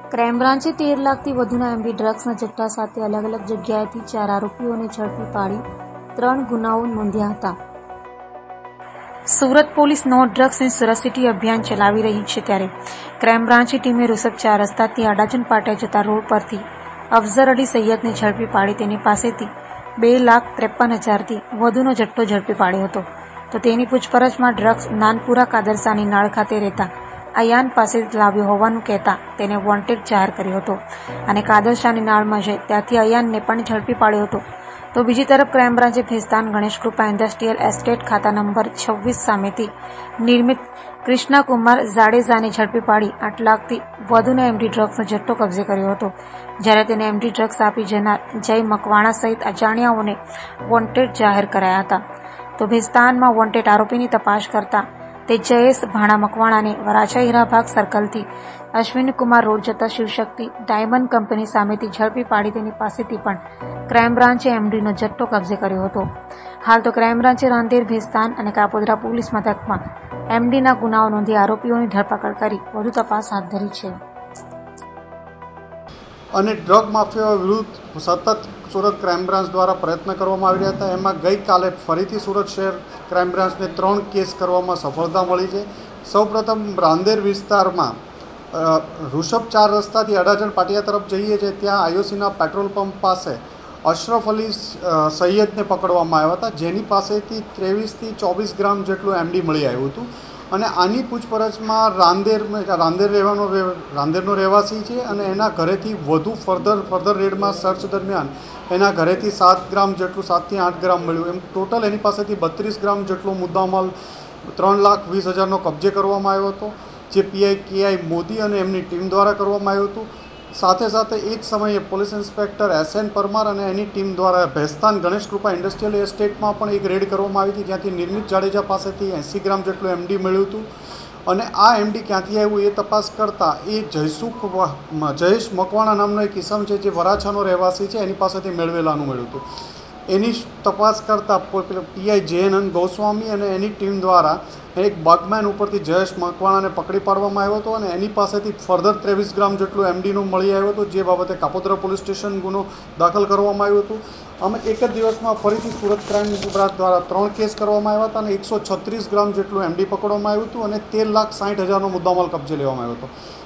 Crime બ્રાન્ચે 13 લાખથી વધુના MD ડ્રગ્સના જથ્થા સાથે અલગ અલગ જગ્યાએથી 4 આરોપીઓને ઝડપી પાડી 3 ગુનાઓ નોંધ્યા હતા. સુરત પોલીસ નો ડ્રગ્સ ઇન સુરત સિટી અભિયાન ચલાવી રહી છે ત્યારે ક્રાઇમ બ્રાન્ચની ટીમે રૂસબ 4 રસ્તાથી અડાજણ પાટિયા જતા રોડ પરથી અફઝર અલી સૈયદને ઝડપી પાડી તેની પાસેથી 2,53,000થી વધુનો જથ્થો ઝડપી પાડ્યો હતો. તો તેની પૂછપરછમાં ડ્રગ્સ નાનપુરા કાદરસાની નાળ ખાતે રહેતા અયાન પાસે લાવ્યો હોવાનું કહેતા તેને વોન્ટેડ જાહેર કર્યો હતો અને કાદરશાની નાળમાં જઈ ત્યાંથી અયાનને પણ ઝડપી પાડ્યો હતો. તો બીજી તરફ ક્રાઇમ બ્રાન્ચે ભેસ્તાન ગણેશ કૃપા ઇન્ડસ્ટ્રીયલ એસ્ટેટ ખાતા નંબર 26 સામેથી નિર્મિત કૃષ્ણકુમાર જાડેજાને ઝડપી પાડી 8 લાખથી વધુનો એમડી ડ્રગ્સનો જથ્થો કબજે કર્યો હતો. જ્યારે તેને એમડી ડ્રગ્સ આપી જનાર જય મકવાણા સહિત અજાણ્યાઓને વોન્ટેડ જાહેર કરાયા હતા. તો ભેસ્તાનમાં વોન્ટેડ આરોપીની તપાસ કરતા તે જયેશ ભાણા મકવાણાને વરાછા હીરાબાગ સર્કલથી અશ્વિનકુમાર રોડ જતા શિવશક્તિ ડાયમંડ કંપની સામેથી ઝડપી પાડી તેની પાસેથી પણ ક્રાઇમ બ્રાન્ચે એમડીનો જથ્થો કબજે કર્યો હતો. હાલ તો ક્રાઇમ બ્રાન્ચે રાંદેર, ભેસ્તાન અને કાપોદ્રા પોલીસ મથકમાં એમડીના ગુનાઓ નોંધી આરોપીઓની ધરપકડ કરી વધુ તપાસ હાથ ધરી છે. અને ડ્રગ માફિયાઓ વિરુદ્ધ સતત સુરત ક્રાઇમ બ્રાન્ચ દ્વારા પ્રયત્ન કરવામાં આવી રહ્યા હતા. એમાં ગઈકાલે ફરીથી સુરત શહેર ક્રાઇમ બ્રાન્ચને 3 કેસ કરવામાં સફળતા મળી છે. સૌપ્રથમ રાંદેર વિસ્તારમાં રૂસબ 4 રસ્તાથી અડાજણ પાટિયા તરફ જઈએ છીએ ત્યાં આઈઓસીના પેટ્રોલ પંપ પાસે અશરફ અલી સૈયદને પકડવામાં આવ્યા હતા, જેની પાસેથી 23થી 24 ગ્રામ જેટલું એમડી મળી આવ્યું હતું. અને આની પૂછપરછમાં રાંદેરનો રહેવાસી છે અને એના ઘરેથી વધુ ફર્ધર રેડમાં સર્ચ દરમિયાન એના ઘરેથી 7 ગ્રામ જેટલું 7થી 8 ગ્રામ મળ્યું. એમ ટોટલ એની પાસેથી 32 ગ્રામ જેટલો મુદ્દામાલ 3,20,000નો કબજે કરવામાં આવ્યો હતો, જે પીઆઈ કેઆઈ મોદી અને એમની ટીમ દ્વારા કરવામાં આવ્યું હતું. સાથે સાથે એ જ સમયે પોલીસ ઇન્સ્પેક્ટર SN પરમાર અને એની ટીમ દ્વારા ભેસ્તાન ગણેશ કૃપા ઇન્ડસ્ટ્રીયલ એસ્ટેટમાં પણ એક રેડ કરવામાં આવી હતી, જ્યાંથી નિર્મિત જાડેજા પાસેથી 80 ગ્રામ જેટલું એમડી મળ્યું હતું. અને આ એમડી ક્યાંથી આવ્યું એ તપાસ કરતાં એ જયેશ મકવાણા નામનો એક ઇસમ છે, જે વરાછાનો રહેવાસી છે, એની પાસેથી મેળવેલાનું મળ્યું હતું. એની તપાસ કરતાં પીઆઈ JN ગોસ્વામી અને એની ટીમ દ્વારા એક બગમેન ઉપરથી જયેશ મકવાણાને પકડી પાડવામાં આવ્યો હતો અને એની પાસેથી ફર્ધર 23 ગ્રામ જેટલું એમડીનું મળી આવ્યું હતું, જે બાબતે કાપોદ્રા પોલીસ સ્ટેશન ગુનો દાખલ કરવામાં આવ્યો હતો. અમે એક જ દિવસમાં ફરીથી સુરત ક્રાઇમ બ્રાન્ચ દ્વારા 3 કેસ કરવામાં આવ્યા હતા અને 136 ગ્રામ જેટલું એમડી પકડવામાં આવ્યું હતું અને 13,60,000નો મુદ્દામાલ કબજે લેવામાં આવ્યો હતો.